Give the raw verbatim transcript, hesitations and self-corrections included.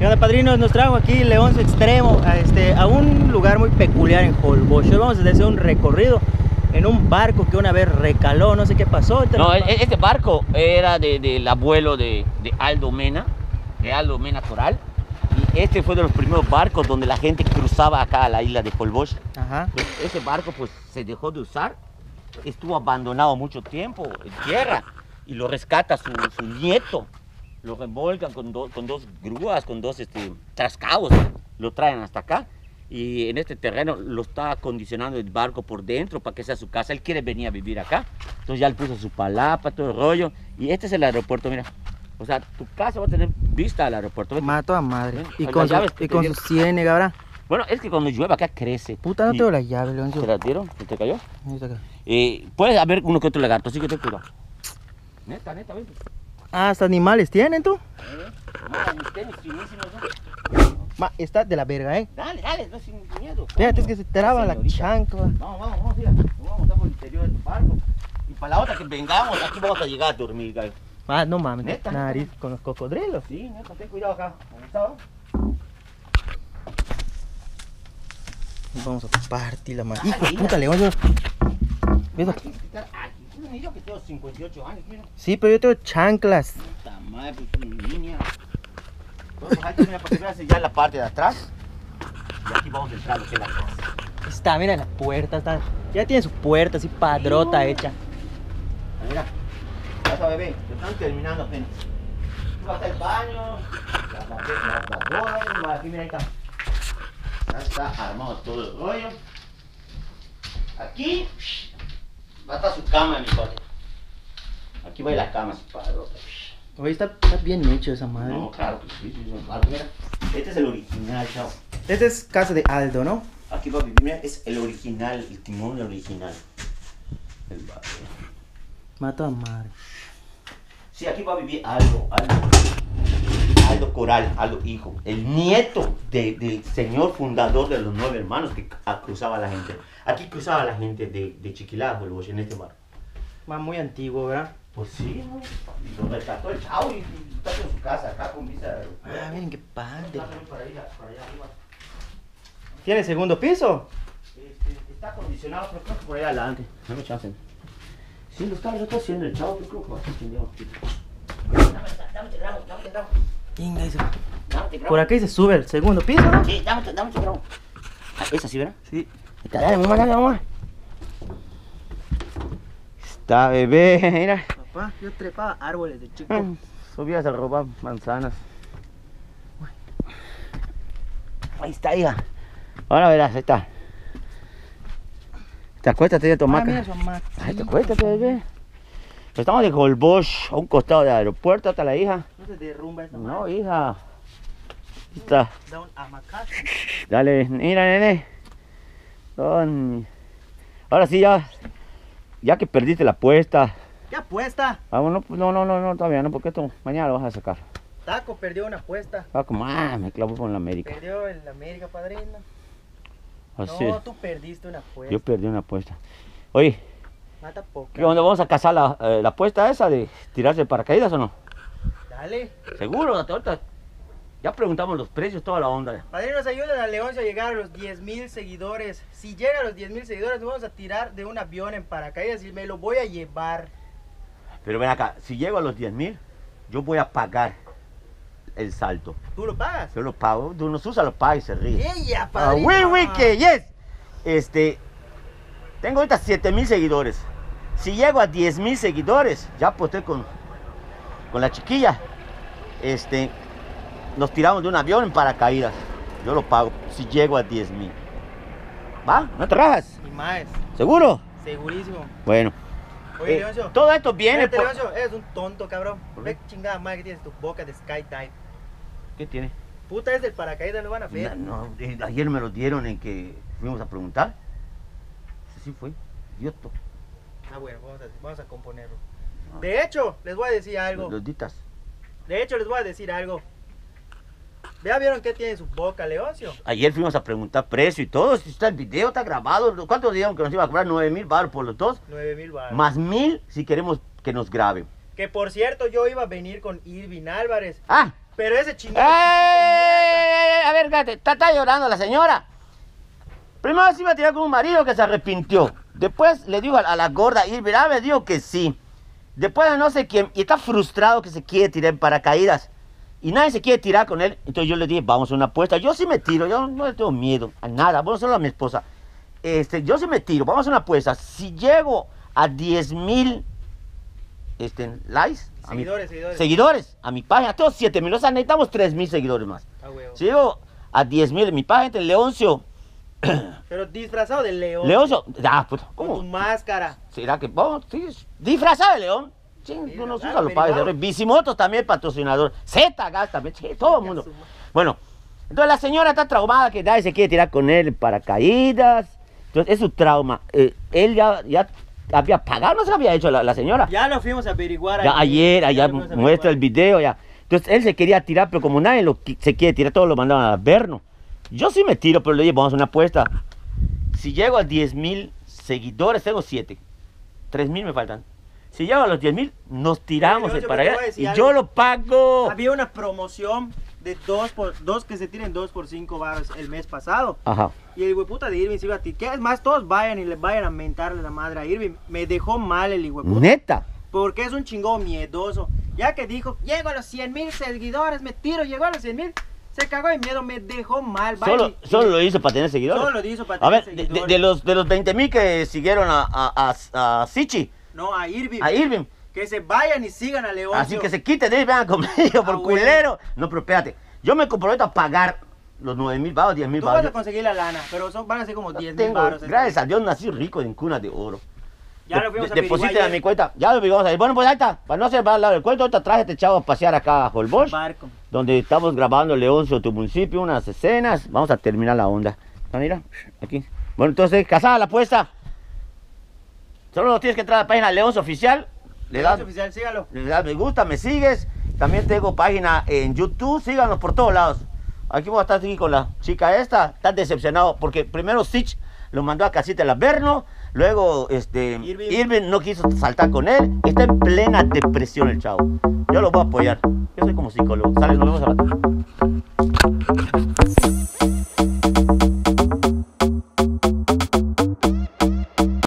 ¿Qué onda, padrinos? Nos trajo aquí Leoncio Extremo a, este, a un lugar muy peculiar en Holbox. Hoy vamos a hacer un recorrido en un barco que una vez recaló, no sé qué pasó. No, este barco era de, del abuelo de, de Aldo Mena, de Aldo Mena Toral. Y este fue de los primeros barcos donde la gente cruzaba acá a la isla de Holbox. Ajá. Entonces, ese barco pues se dejó de usar, estuvo abandonado mucho tiempo en tierra y lo rescata su, su nieto. Lo remolcan con, do, con dos grúas, con dos este, trascabos, lo traen hasta acá. Y en este terreno lo está acondicionando el barco por dentro para que sea su casa. Él quiere venir a vivir acá. Entonces ya le puso su palapa, todo el rollo. Y este es el aeropuerto, mira. O sea, tu casa va a tener vista al aeropuerto. ¿Ves? Mato a madre. ¿Ven? Y Las con, su, llaves y te con su dieron. ciénega, ¿verdad? Bueno, es que cuando llueve acá crece. Puta, no Y- tengo la llave, Leoncio. ¿Te la dieron? ¿Se te cayó? Ahí está acá. Eh, puede haber uno que otro lagarto, así que ten cuidado. Neta, neta, ven. Ah, ¿hasta animales tienen tú? Eh, mira, mis tenis finísimos, ¿no? Ma, está de la verga, ¿eh? Dale, dale, no sin miedo. Fíjate, es que se traba la Señorita. chancla. Vamos, vamos, vamos, mira. Vamos a estar por el interior de tu barco. Y para la otra que vengamos, aquí vamos a llegar a dormir, gallo. Ah, no mames, Neta, nariz con los cocodrilos. Sí, neta, ten cuidado acá. ¿Dónde está? Vamos a partir la madre. Ay, Hijo de mira. puta, Leoncio. ¿Ves? Aquí, aquí, yo que tengo cincuenta y ocho años, mira. Sí, pero yo tengo chanclas. Puta madre, pues mi niña. Vamos a bajar, mira, para que veas ya la parte de atrás. Y aquí vamos a entrar lo que es la casa. Está, mira la puerta, está. Ya tiene su puerta así padrota hecha. Ah, mira, vas a bebé, te están terminando apenas. Aquí va a estar el baño, las las- las donas, aquí mira, ahí está. Ya está armado todo el rollo. Aquí va a estar su cama, mi padre. Aquí va a ir la cama, su padre. Oye, está, está bien hecho esa madre. No, claro que sí, sí, sí, claro, mira. Este es el original, chavo. Este es casa de Aldo, ¿no? Aquí va a vivir, mira, es el original, el timón el original. El barrio. Mato a madre. Sí, aquí va a vivir Aldo, Aldo, Aldo Coral, Aldo hijo, el nieto de- del señor fundador de los nueve hermanos que a- cruzaba la gente. Aquí cruzaba la gente de, de Chiquilá, Holbox, en este barrio. Va muy antiguo, ¿verdad? Pues sí, ¿no? Y lo rescató el chavo y, y está en su casa acá con vista de aeropuerto. Ah, miren qué padre. Está también para allá, para allá arriba. ¿Tiene segundo piso? Este, está acondicionado, pero creo que por ahí adelante. No me chancen. Sí, lo está, lo está haciendo el chavo, yo creo que va a estar haciendo. Dame, dame este gramo, dame este gramo. Venga, ese- Dame este gramo. Por aquí se sube el segundo piso, ¿no? Sí, dame, este- dame este gramo. Ah, ¿es así, verdad? Sí. Está, dale, mamá, dale, mamá. Está, bebé, mira. Papá, yo trepaba árboles de chico. Mm, Subías a robar manzanas. Ahí está, hija. Ahora verás, ahí está. Te acuéstate de tu Ah, hamaca. mira su hamaca. Ay, te acuéstate, bebé. Estamos de Holbox, a un costado del aeropuerto, hasta la hija. No se derrumba esta No, madre. hija. Ahí está. Da un hamacazo. Dale, mira, nene. Don- Ahora sí, ya. Ya que perdiste la apuesta. ¿Qué apuesta? Vamos, no, no, no, no, no, todavía no, porque esto mañana lo vas a sacar. Taco perdió una apuesta. Ah, como, ah, me clavo con la América. Perdió el América, padrino. Así. No, tú perdiste una apuesta. Yo perdí una apuesta. Oye, Mata poco. ¿qué onda? ¿Vamos a cazar la, eh, la apuesta esa de tirarse de paracaídas o no? Dale. Seguro, hasta ahorita. Ya preguntamos los precios, toda la onda. Padrinos, ayuden a Leoncio a llegar a los diez mil seguidores. Si llega a los diez mil seguidores, nos vamos a tirar de un avión en paracaídas y me lo voy a llevar. Pero ven acá, si llego a los diez mil, yo voy a pagar el salto. ¿Tú lo pagas? Yo lo pago, tú nos usa, lo paga y se ríe. ¡Ella, Ah, padrino! oui, oui, que yes. Este, tengo ahorita siete mil seguidores. Si llego a diez mil seguidores, ya aposté con, con la chiquilla. Este, nos tiramos de un avión en paracaídas. Yo lo pago si llego a diez mil. ¿Va? ¿No te rajas? Y más, ¿Seguro? segurísimo. Bueno. Oye, eh, Leoncio. todo esto viene Espérate, por... Leoncio, eres un tonto, cabrón. ¿Por Ve qué? qué chingada madre que tienes tu boca de skydive. ¿Qué tiene? Puta, es del paracaídas, lo van a ver. No, no, eh, ayer me lo dieron en que fuimos a preguntar. Sí fue, idioto. Ah, bueno, vamos a, vamos a componerlo. De hecho, les voy a decir algo. Los, los ditas. De hecho, les voy a decir algo. ¿Ya vieron qué tiene en su boca, Leoncio? Ayer fuimos a preguntar precio y todo. Si está el video, está grabado. ¿Cuánto dijeron que nos iba a cobrar? nueve mil baros por los dos. nueve mil baros. Más mil si queremos que nos graben. Que por cierto, yo iba a venir con Irving Álvarez. Ah, Pero ese chingón. ¡Eh! A ver, fíjate, está, está llorando la señora. Primero se iba a tirar con un marido que se arrepintió. Después le dijo a, a la gorda Irving, ah, me dijo que sí. Después de no sé quién, y está frustrado que se quiere tirar en paracaídas. Y nadie se quiere tirar con él. Entonces yo le dije, vamos a una apuesta. Yo sí me tiro, yo no le tengo miedo a nada. Bueno, solo a mi esposa. Este, yo sí me tiro, vamos a una apuesta. Si llego a diez mil este, likes, a mi, Seguidores, seguidores. seguidores, a mi página, tengo siete mil, o sea, necesitamos tres mil seguidores más. Ah, huevo. Si llego a diez mil en mi página, entre Leoncio, Pero disfrazado de león. Leoncio, ah, pues, Con tu ¿cómo? máscara. ¿Será que vamos? Sí, disfrazado de león. Sí, Sí, tú nos claro, usas los padres. averiguado. Bicimotos también patrocinador. Z Gas también, sí, todo el mundo. su- Bueno, entonces la señora está traumada que nadie se quiere tirar con él en paracaídas. Entonces es su trauma. Eh, él ya, ya había pagado, no se lo había hecho la, la señora. Ya lo fuimos a averiguar. Ya ayer, allá lo fuimos a muestra el averiguar. video ya. Entonces él se quería tirar, pero como nadie lo, qui- se quiere tirar, todos lo mandaban a verno. Yo sí me tiro, pero le dije, vamos a una apuesta. Si llego a diez mil seguidores, tengo siete. tres mil me faltan. Si llego a los diez mil, nos tiramos Oye, el yo para te allá voy a decir y algo. yo lo pago. Había una promoción de dos por dos que se tiren dos por cinco baros el mes pasado. Ajá. Y el hijueputa de Irving se iba a ti. ¿Qué es más? Todos vayan y le vayan a mentarle la madre a Irving. Me dejó mal el hijueputa. Neta. Porque es un chingón miedoso. Ya que dijo, llego a los cien mil seguidores, me tiro, llegó a los cien mil. Se cagó de miedo, me dejó mal. Vayan Solo, y- solo lo hizo para tener seguidores. Solo lo hizo para A tener ver, de, de- seguidores. de los, de los veinte mil que siguieron a, a, a, a Sichi, No, a Irving. a Irving. Que se vayan y sigan a León. Así que se quiten de ahí, vengan conmigo por Ah, bueno. culero. No, pero espérate. Yo me comprometo a pagar los nueve mil baros, diez mil Tú vas a baros. conseguir la lana, pero son, van a ser como diez mil Tengo, baros. gracias a Dios nací rico en cuna de oro. Ya De- lo fuimos de- a Depositen averiguar a mi ayer. cuenta. Ya lo vamos a ir. Bueno, pues ahí está. Para no hacer mal lado del cuento, ahorita traje este chavo a pasear acá a Holbox, Barco. donde estamos grabando Leoncio, tu municipio, unas escenas. Vamos a terminar la onda. Ah, mira, aquí. Bueno, entonces, casada la apuesta. Solo tienes que entrar a la página Leoncio Oficial. Le das, León oficial, sígalo. le das me gusta, me sigues. También tengo página en YouTube. Síganos por todos lados. Aquí voy a estar aquí con la chica esta. Está decepcionado porque primero Sich lo mandó a casita el Averno. Luego este, Irving. Irving no quiso saltar con él. Está en plena depresión el chavo. Yo lo voy a apoyar. Yo soy como psicólogo. Sale, nos vemos a rato.